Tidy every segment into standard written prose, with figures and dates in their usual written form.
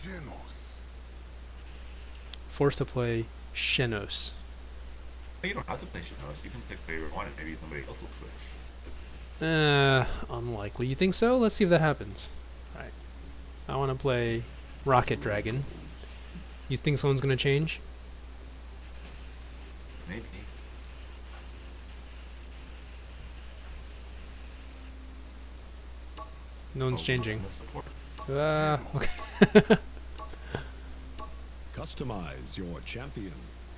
Forced to play Xenos. You don't have to play Shinos. You can pick favorite one and maybe somebody else will switch. Unlikely. You think so? Let's see if that happens. Alright. I want to play Rocket Dragon. You think someone's going to change? Maybe. No one's changing. No support. Okay. Customize your champion.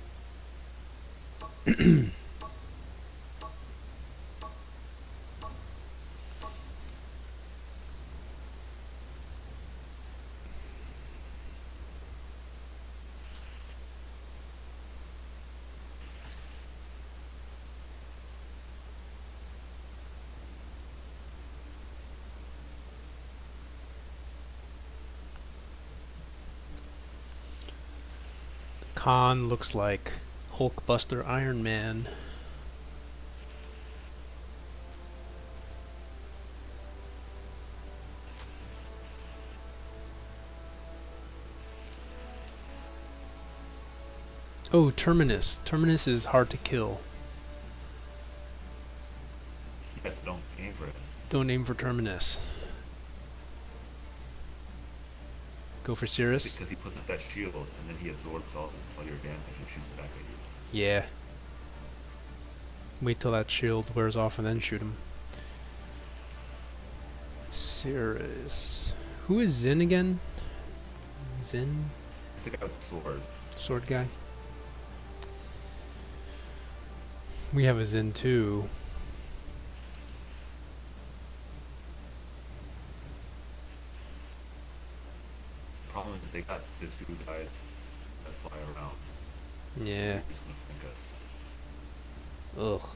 Khan looks like Hulkbuster Iron Man. Oh, Terminus. Terminus is hard to kill. Yes, don't aim for it. Don't aim for Terminus. Go for Cirrus? Because he puts up that shield and then he absorbs all your damage and shoots it back at you. Yeah. Wait till that shield wears off and then shoot him. Cirrus. Who is Zin again? Zin? It's the guy with the sword. Sword guy? We have a Zin too. Problem is they got the two guys that fly around. Yeah. So he's gonna flank us. Ugh.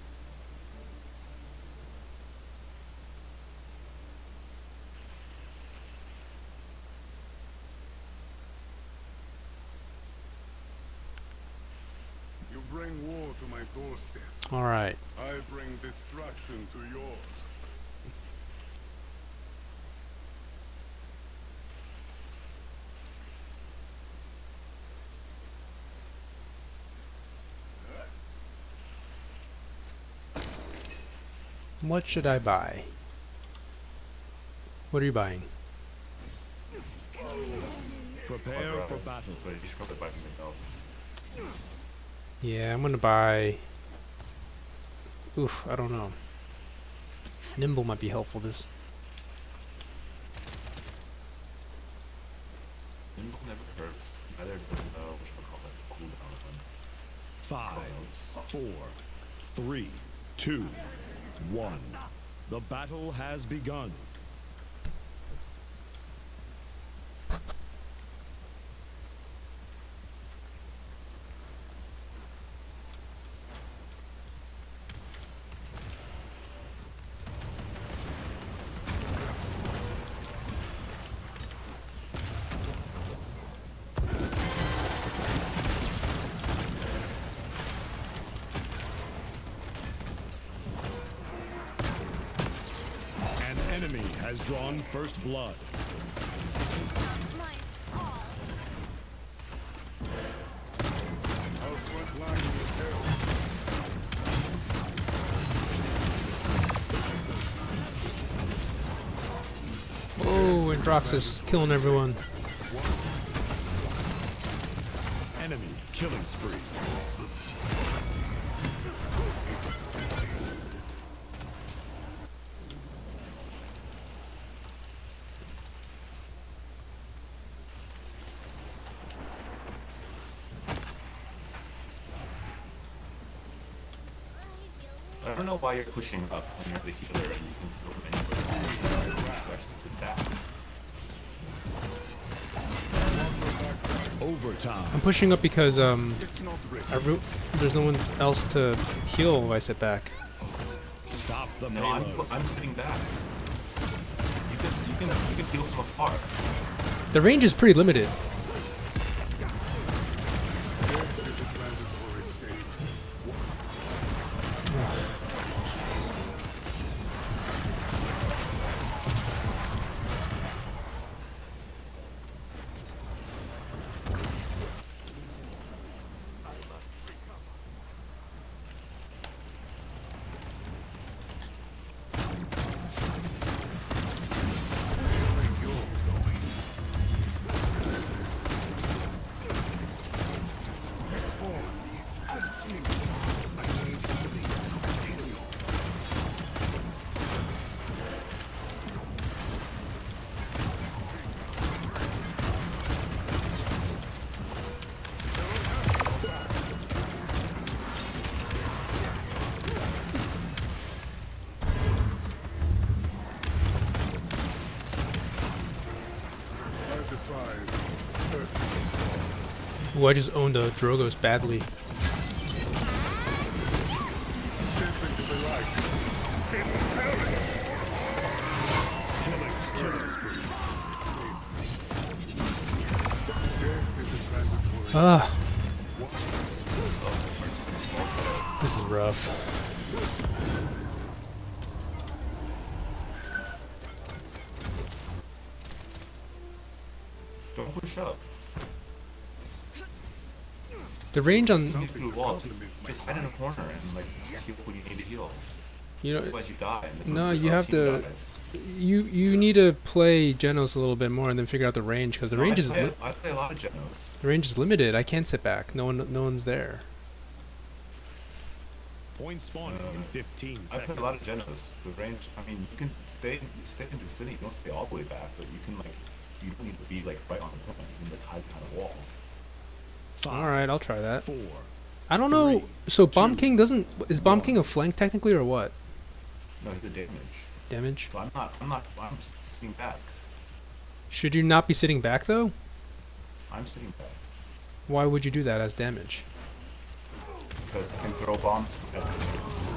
You bring war to my doorstep. Alright. I bring destruction to yours. What should I buy? What are you buying? Prepare for battle. But you should probably buy something else. Yeah, I'm gonna buy... Oof, I don't know. Nimble might be helpful this. Nimble never hurts. Neither does whatchamacallit, cooldown on 5, 4, 3, 2, 1. The battle has begun. An enemy has drawn first blood. Our front line is held. Oh, Androxus killing everyone. Enemy killing spree. I don't know why you're pushing up when you're the healer and you can kill from anywhere. You should actually sit back. Overtime. I'm pushing up because It's not ready. there's no one else to heal if I sit back. Stop the No, payload. I'm sitting back. You can heal from afar. The range is pretty limited. This is a transitory state. Ooh, I just owned a Drogos badly. Ah, this is rough. Don't push up. The range on, You need to do the wall. Just hide in a corner and like just heal when you need to heal. you know, Otherwise you die. And the no, group you have team to. dies. You need to play Genos a little bit more and then figure out the range because the No, range is I play a lot of Genos. the range is limited. I can't sit back. No one's there. Point spawning in 15 I seconds. play a lot of Genos. The range, I mean, you can stay in the city. You don't stay all the way back, but you can like, you don't need to be like right on the point. You can like hide behind a wall. 5, All right, I'll try that. 4. I don't know. So Bomb 2, King doesn't. Is Bomb 1. King a flank technically or what? No, he did damage. Damage. So I'm sitting back. Should you not be sitting back though? I'm sitting back. Why would you do that as damage? Because I can throw bombs at distance.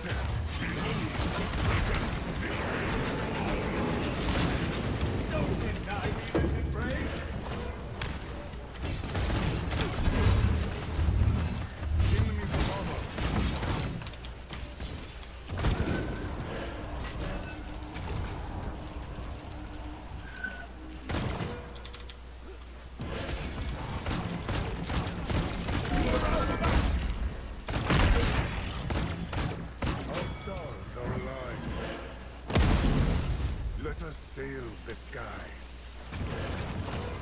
Our stars are aligned. Let us sail the skies.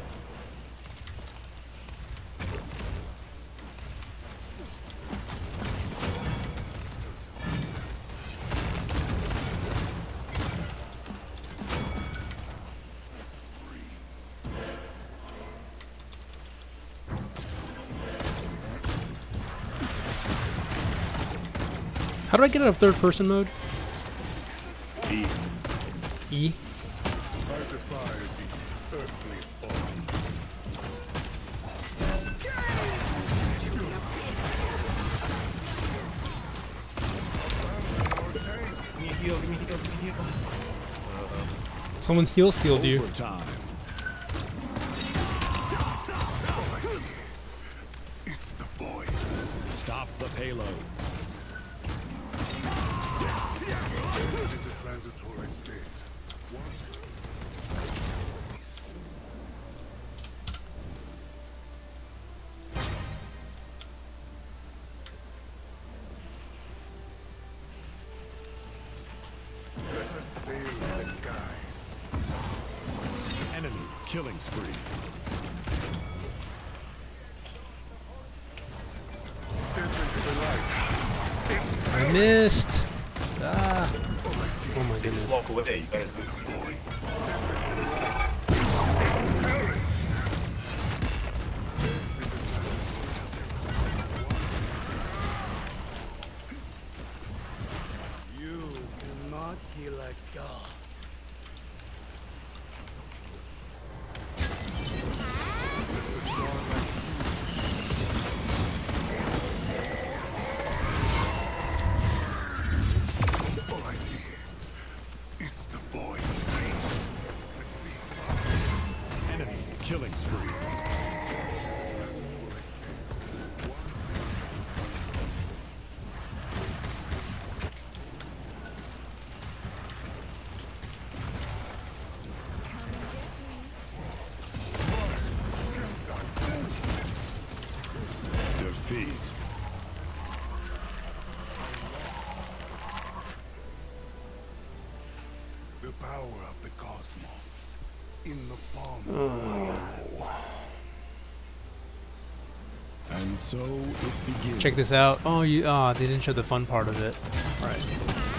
How do I get out of third person mode? E. E. I defy the earthly form. Give me a heal, give me a heal, give me a heal. Someone heal stealed you. Overtime. It's the void. Stop the payload. It is a transitory state. Let us sail the skies. Enemy killing spree. Step into the light. I missed. Ah. Oh my They goodness. just walk away. You gotta do it slowly. You cannot kill a god. All I see is the void. Enemy killing spree. Defeat. The power of the cosmos in the palm of my hand. And so it begins. Check this out. Oh, they didn't show the fun part of it. All right.